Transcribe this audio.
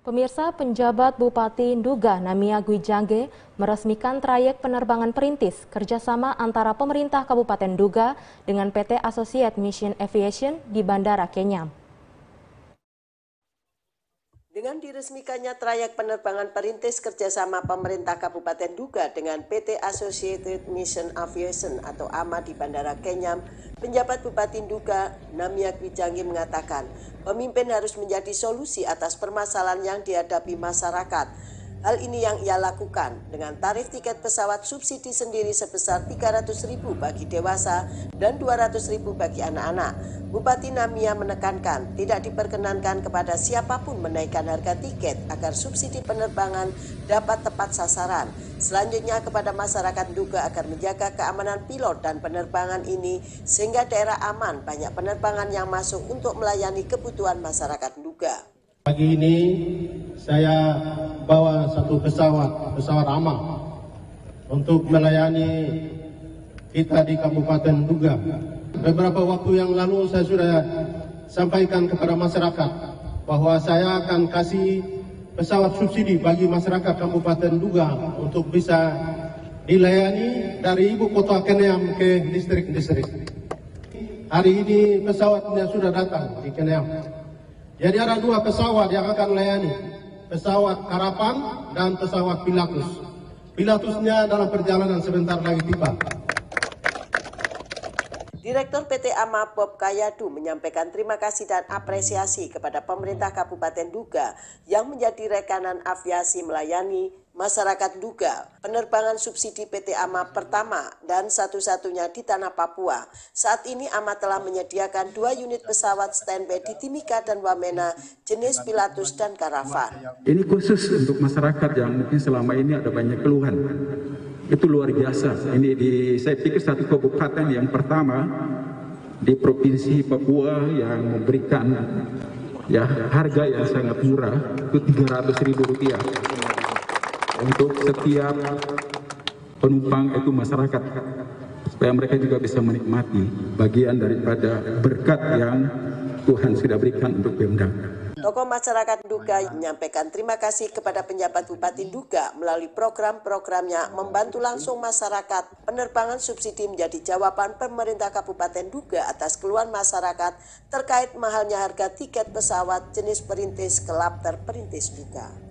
Pemirsa, penjabat Bupati Nduga Namia Gwijangge meresmikan trayek penerbangan perintis kerjasama antara pemerintah Kabupaten Nduga dengan PT Associate Mission Aviation di Bandara Kenyam. Dengan diresmikannya trayek penerbangan perintis kerjasama pemerintah Kabupaten Nduga dengan PT Associated Mission Aviation atau AMA di Bandara Kenyam, penjabat Bupati Nduga Namia Gwijangge mengatakan pemimpin harus menjadi solusi atas permasalahan yang dihadapi masyarakat. Hal ini yang ia lakukan dengan tarif tiket pesawat subsidi sendiri sebesar Rp300.000 bagi dewasa dan Rp200.000 bagi anak-anak. Bupati Namia menekankan tidak diperkenankan kepada siapapun menaikkan harga tiket agar subsidi penerbangan dapat tepat sasaran. Selanjutnya kepada masyarakat Nduga agar menjaga keamanan pilot dan penerbangan ini sehingga daerah aman, banyak penerbangan yang masuk untuk melayani kebutuhan masyarakat Nduga. Pagi ini saya bawa satu pesawat AMA untuk melayani kita di Kabupaten Nduga. Beberapa waktu yang lalu saya sudah sampaikan kepada masyarakat bahwa saya akan kasih pesawat subsidi bagi masyarakat Kabupaten Nduga untuk bisa dilayani dari ibu kota Kenyam ke distrik-distrik. Hari ini pesawatnya sudah datang di Kenyam. Jadi ada dua pesawat yang akan melayani, pesawat Harapan dan pesawat Pilatus. Pilatusnya dalam perjalanan sebentar lagi tiba. Direktur PT AMA Bob Kayadu menyampaikan terima kasih dan apresiasi kepada pemerintah Kabupaten Nduga yang menjadi rekanan aviasi melayani masyarakat Nduga. Penerbangan subsidi PT AMA pertama dan satu-satunya di tanah Papua. Saat ini AMA telah menyediakan 2 unit pesawat standby di Timika dan Wamena jenis Pilatus dan Caravan. Ini khusus untuk masyarakat yang mungkin selama ini ada banyak keluhan. Itu luar biasa. Ini saya pikir satu kabupaten yang pertama di provinsi Papua yang memberikan harga yang sangat murah, itu Rp300.000 untuk setiap penumpang itu masyarakat, supaya mereka juga bisa menikmati bagian daripada berkat yang Tuhan sudah berikan untuk Pemda. Tokoh masyarakat Nduga menyampaikan terima kasih kepada penjabat Bupati Nduga melalui program-programnya membantu langsung masyarakat. Penerbangan subsidi menjadi jawaban pemerintah Kabupaten Nduga atas keluhan masyarakat terkait mahalnya harga tiket pesawat jenis perintis ke Labter Perintis Nduga.